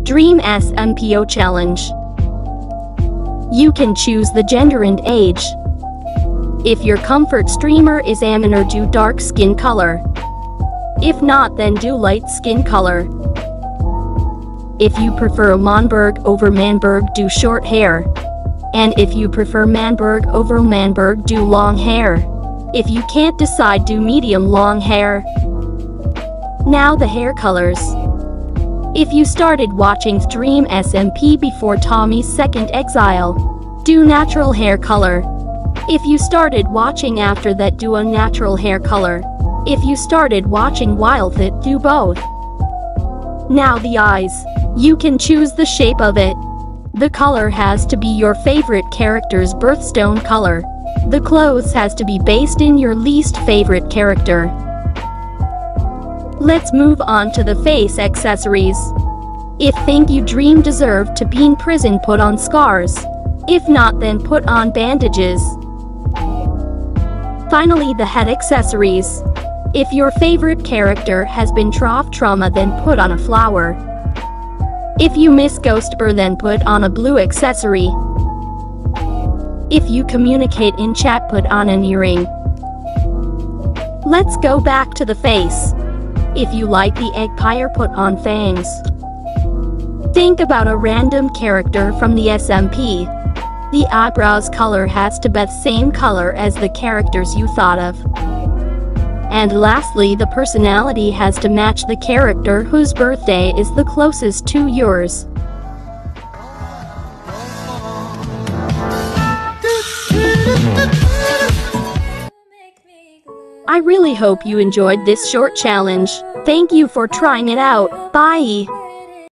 Dream SMPO Challenge. You can choose the gender and age. If your comfort streamer is Amanor, do dark skin color. If not, then do light skin color. If you prefer Monberg over Manberg, do short hair. And if you prefer Manberg over Manberg, do long hair. If you can't decide, do medium long hair. Now the hair colors. If you started watching Dream SMP before Tommy's second exile, do natural hair color. If you started watching after that, do a natural hair color. If you started watching while it, do both. Now the eyes. You can choose the shape of it. The color has to be your favorite character's birthstone color. The clothes has to be based in your least favorite character. Let's move on to the face accessories. If think you dream deserve to be in prison, put on scars. If not, then put on bandages. Finally, the head accessories. If your favorite character has been trauma, then put on a flower. If you miss Ghostbur, then put on a blue accessory. If you communicate in chat, put on an earring. Let's go back to the face. If you like the Eggpire, put on fangs. Think about a random character from the SMP. The eyebrows color has to be the same color as the characters you thought of. And lastly, the personality has to match the character whose birthday is the closest to yours. I really hope you enjoyed this short challenge. Thank you for trying it out. Bye!